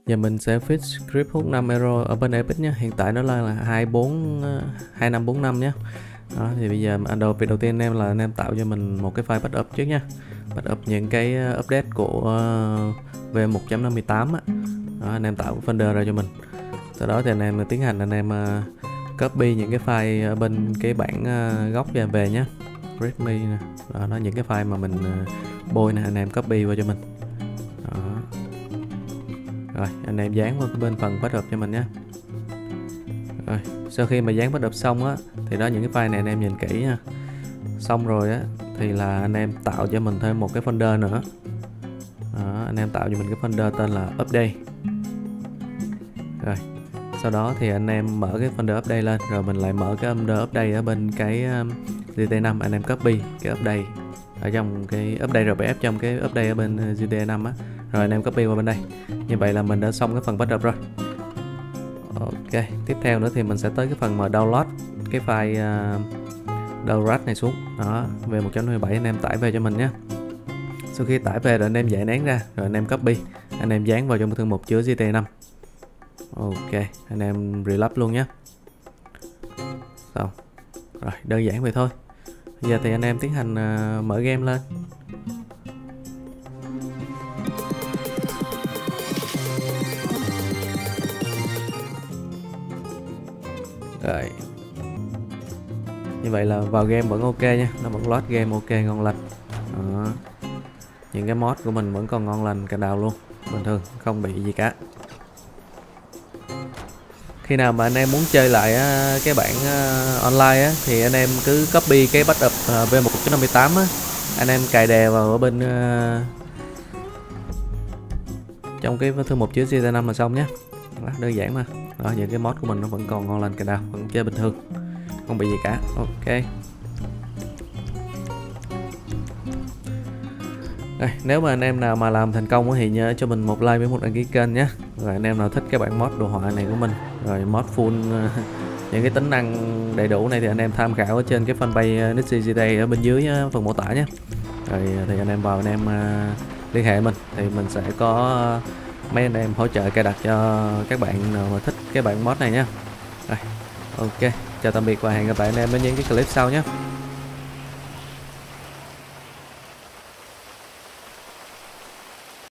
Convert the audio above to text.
Giờ mình sẽ fix script hút 5 error ở bên Epic nhé. Hiện tại nó là 2545 nhé. Đó, thì bây giờ việc đầu tiên anh em là anh em tạo cho mình một cái file backup trước nha. Backup những cái update của V1.58 á. Đó, anh em tạo cái folder ra cho mình. Sau đó thì anh em tiến hành anh em copy những cái file ở bên cái bảng gốc về nhé. Readme nè. Đó, những cái file mà mình bôi nè, anh em copy vào cho mình. Đó. Rồi anh em dán vào cái bên phần backup cho mình nhé. Rồi sau khi mà dán backup xong á thì đó, những cái file này anh em nhìn kỹ nha. Xong rồi á thì là anh em tạo cho mình thêm một cái folder nữa. Đó, anh em tạo cho mình cái folder tên là update. Rồi sau đó thì anh em mở cái folder update lên, rồi mình lại mở cái folder update ở bên cái GT5, anh em copy cái update ở trong cái update RPF trong cái update ở bên GT5 á, rồi anh em copy vào bên đây. Như vậy là mình đã xong cái phần backup rồi. Ok, tiếp theo nữa thì mình sẽ tới cái phần mà download cái file download này xuống. Đó, về 1.57 anh em tải về cho mình nhé. Sau khi tải về rồi anh em giải nén ra, rồi anh em copy, anh em dán vào trong thư mục chứa GT5. Ok, anh em relap luôn nhé. Xong. Rồi, đơn giản vậy thôi. Bây giờ thì anh em tiến hành mở game lên. Rồi. Như vậy là vào game vẫn ok nha, nó vẫn load game ok ngon lành. Đó. Những cái mod của mình vẫn còn ngon lành cả đào luôn, bình thường không bị gì cả. Khi nào mà anh em muốn chơi lại cái bản online á, thì anh em cứ copy cái backup V1.58 á, anh em cài đè vào ở bên trong cái thư mục chứa GT5 là xong nhé. Đó, đơn giản mà. Đó, những cái mod của mình nó vẫn còn ngon lành cả đào, vẫn chơi bình thường, không bị gì cả. Ok. Đây, nếu mà anh em nào mà làm thành công thì nhớ cho mình một like với một đăng ký kênh nhé. Rồi anh em nào thích cái bản mod đồ họa này của mình, rồi mod full những cái tính năng đầy đủ này thì anh em tham khảo ở trên cái fanpage Nixie GTA ở bên dưới phần mô tả nhé. Rồi thì anh em vào anh em liên hệ mình thì mình sẽ có mấy anh em hỗ trợ cài đặt cho các bạn nào mà thích cái bản mod này nhé. Rồi, ok, chào tạm biệt và hẹn gặp lại anh em ở những cái clip sau nhé.